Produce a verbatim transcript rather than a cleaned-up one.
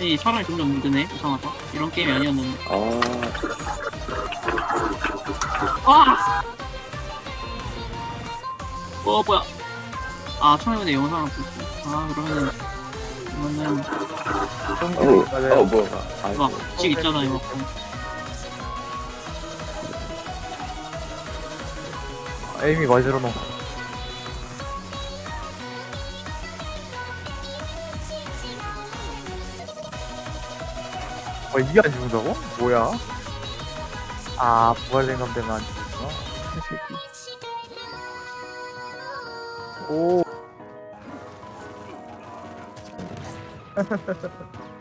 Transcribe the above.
이 사람이 점점 힘드네. 이상하다. 이런 게임이 아니었는데. 아, 아! 어, 뭐야. 아, 처음에 영상을 보고 있어. 아, 그러면은, 그러면은, 어, 어, 뭐야. 아, 막, 규칙 있잖아요. 에이미 맞으러 놓. 어, 이게 안 죽는다고? 뭐야? 아, 부활된 감 때문에 안 죽었구나. 오.